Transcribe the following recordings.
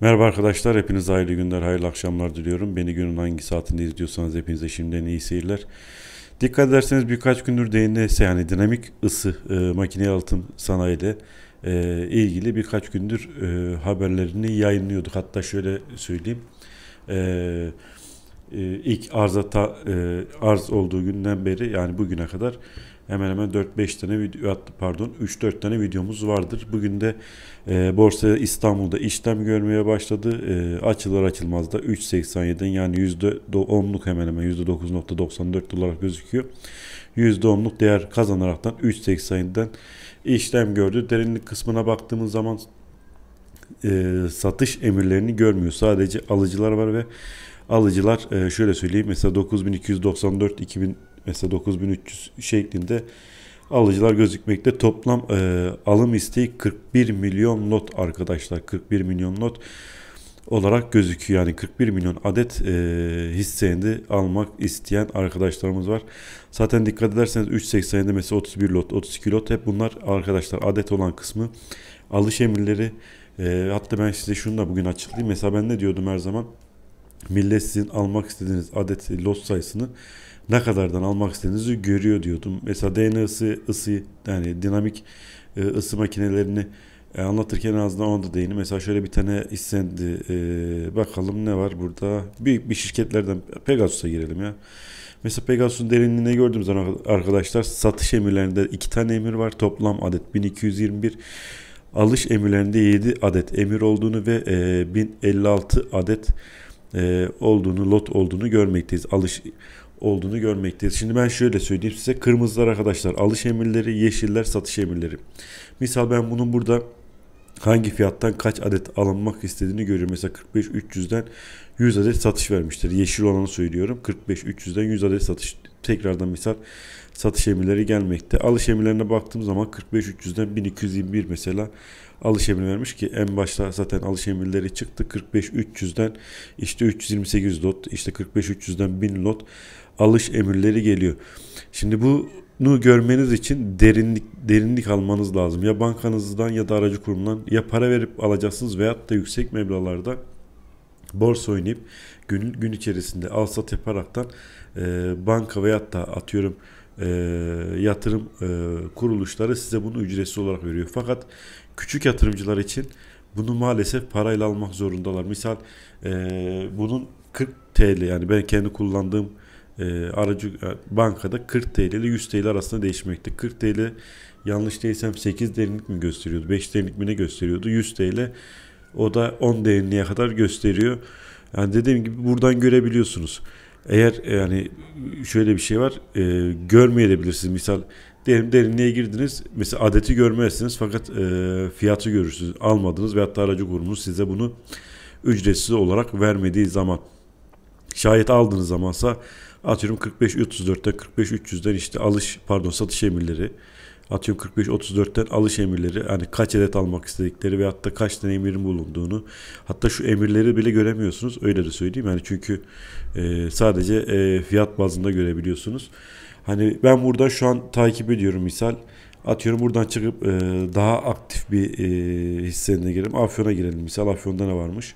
Merhaba arkadaşlar, hepinize hayırlı günler, hayırlı akşamlar diliyorum. Beni günün hangi saatinde izliyorsanız hepinize şimdiden iyi seyirler. Dikkat ederseniz birkaç gündür DNS yani dinamik ısı makine yalıtım sanayiyle ilgili birkaç gündür haberlerini yayınlıyorduk. Hatta şöyle söyleyeyim. E, ilk arz olduğu günden beri yani bugüne kadar hemen hemen 4-5 tane video pardon 3-4 tane videomuz vardır. Bugün de Borsa İstanbul'da işlem görmeye başladı. Açılır açılmaz da 3.87'den yani %10'luk hemen hemen %9.94 olarak gözüküyor. %10'luk değer kazanaraktan 3.87'den işlem gördü. Derinlik kısmına baktığımız zaman satış emirlerini görmüyor. Sadece alıcılar var ve alıcılar şöyle söyleyeyim mesela 9294 2000 mesela 9300 şeklinde alıcılar gözükmekte. Toplam alım isteği 41 milyon lot arkadaşlar. 41 milyon lot olarak gözüküyor. Yani 41 milyon adet hisseni almak isteyen arkadaşlarımız var. Zaten dikkat ederseniz 3.87'de mesela 31 lot, 32 lot hep bunlar arkadaşlar adet olan kısmı. Alış emirleri hatta ben size şunu da bugün açıklayayım. Mesela ben ne diyordum her zaman? Millet sizin almak istediğiniz adet lot sayısını ne kadardan almak istediğinizi görüyor diyordum. Mesela ısı yani dinamik ısı makinelerini anlatırken en azından ona da değinim. Mesela şöyle bir tane istendi. Bakalım ne var burada. Büyük bir şirketlerden Pegasus'a girelim ya. Mesela Pegasus'un derinliğine gördüğümüz zaman arkadaşlar satış emirlerinde 2 tane emir var. Toplam adet 1221. Alış emirlerinde 7 adet emir olduğunu ve 1056 adet lot olduğunu görmekteyiz. Alış olduğunu görmekteyiz. Şimdi ben şöyle söyleyeyim size. Kırmızılar arkadaşlar alış emirleri, yeşiller satış emirleri. Misal ben bunun burada hangi fiyattan kaç adet alınmak istediğini görüyorum. Mesela 45-300'den 100 adet satış vermiştir. Yeşil olanı söylüyorum. 45-300'den 100 adet satış. Tekrardan misal satış emirleri gelmekte. Alış emirlerine baktığım zaman 45-300'den 1221 mesela alış emri vermiş ki en başta zaten alış emirleri çıktı. 45-300'den işte 328 lot, işte 45-300'den 1000 lot alış emirleri geliyor. Şimdi bunu görmeniz için derinlik almanız lazım. Ya bankanızdan ya da aracı kurumdan ya para verip alacaksınız veyahut da yüksek meblağlarda borsa oynayıp gün içerisinde al sat yaparaktan banka veyahut da atıyorum yatırım kuruluşları size bunu ücretsiz olarak veriyor. Fakat küçük yatırımcılar için bunu maalesef parayla almak zorundalar. Misal bunun 40 TL yani ben kendi kullandığım aracı bankada 40 TL ile 100 TL arasında değişmekte. 40 TL yanlış değilsem 8 derinlik mi gösteriyordu? 5 derinlik mi ne gösteriyordu? 100 TL o da 10 derinliğe kadar gösteriyor. Yani dediğim gibi buradan görebiliyorsunuz. Eğer yani şöyle bir şey var görmeyebilirsiniz. Misal diyelim derinliğe girdiniz. Mesela adeti görmezsiniz fakat fiyatı görürsünüz. Almadınız veyahut da aracı kurumunuz size bunu ücretsiz olarak vermediği zaman. Şayet aldığınız zamansa atıyorum 45-34'ten 45-300'den işte satış emirleri atıyorum 45-34'ten alış emirleri yani kaç adet almak istedikleri ve hatta kaç tane emirin bulunduğunu hatta şu emirleri bile göremiyorsunuz öyle de söyleyeyim yani çünkü sadece fiyat bazında görebiliyorsunuz. Hani ben burada şu an takip ediyorum misal atıyorum buradan çıkıp daha aktif bir hisselerine girelim. Afyon'a girelim misal Afyon'da ne varmış?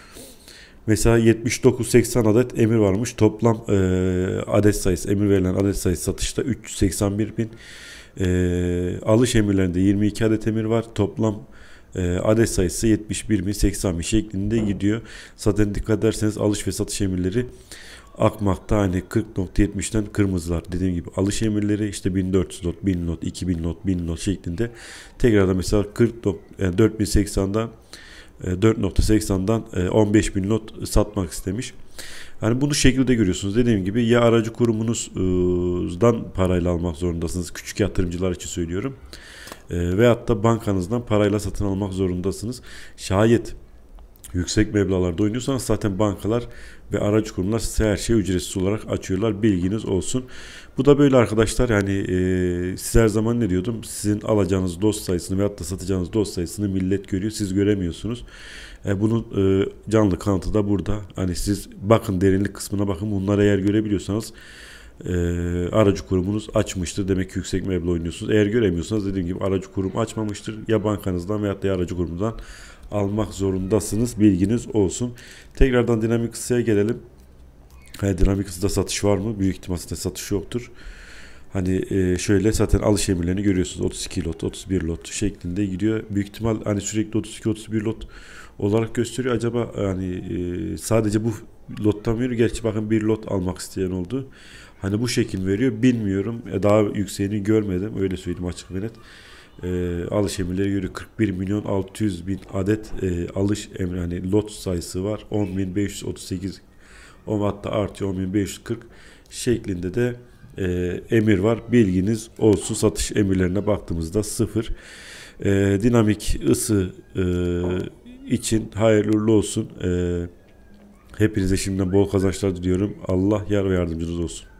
Mesela 79-80 adet emir varmış. Toplam adet sayısı, emir verilen adet sayısı satışta 381 bin. Alış emirlerinde 22 adet emir var. Toplam adet sayısı 71 bin, 80 bin şeklinde gidiyor. Zaten dikkat ederseniz alış ve satış emirleri akmakta hani 40.70'ten kırmızılar. Dediğim gibi alış emirleri işte 1400 lot, 1000 lot, 2000 lot, 1000 lot şeklinde. Tekrardan mesela 4080'den 4.80'dan 15 bin lot satmak istemiş. Yani bunu şekilde görüyorsunuz. Dediğim gibi ya aracı kurumunuzdan parayla almak zorundasınız. Küçük yatırımcılar için söylüyorum. Veyahut da bankanızdan parayla satın almak zorundasınız. Şayet yüksek meblağlarda oynuyorsanız zaten bankalar ve aracı kurumlar size her şeyi ücretsiz olarak açıyorlar. Bilginiz olsun. Bu da böyle arkadaşlar. Yani siz her zaman ne diyordum? Sizin alacağınız dost sayısını veyahut da satacağınız dost sayısını millet görüyor. Siz göremiyorsunuz. Bunun canlı kanıtı da burada. Hani siz bakın derinlik kısmına bakın. Bunları eğer görebiliyorsanız aracı kurumunuz açmıştır. Demek ki yüksek meblağ oynuyorsunuz. Eğer göremiyorsanız dediğim gibi aracı kurum açmamıştır. Ya bankanızdan veyahut da aracı kurumundan almak zorundasınız. Bilginiz olsun. Tekrardan dinamik ısıya gelelim. Dinamik ısıda satış var mı? Büyük ihtimalle satış yoktur. Hani şöyle zaten alış emirlerini görüyorsunuz. 32 lot, 31 lot şeklinde gidiyor. Büyük ihtimal hani sürekli 32, 31 lot olarak gösteriyor. Acaba hani sadece bu lottan veriyor. Gerçi bakın bir lot almak isteyen oldu. Hani bu şekil veriyor. Bilmiyorum. Daha yükseğini görmedim. Öyle söyleyeyim açık ve net. Alış emirleri görüyor. 41 milyon 600 bin adet alış emri, hani lot sayısı var. 10.538, o hatta artıyor, 10.540 şeklinde de emir var. Bilginiz olsun. Satış emirlerine baktığımızda sıfır. Dinamik ısı için hayırlı uğurlu olsun. Hepinize şimdiden bol kazançlar diliyorum. Allah yar ve yardımcınız olsun.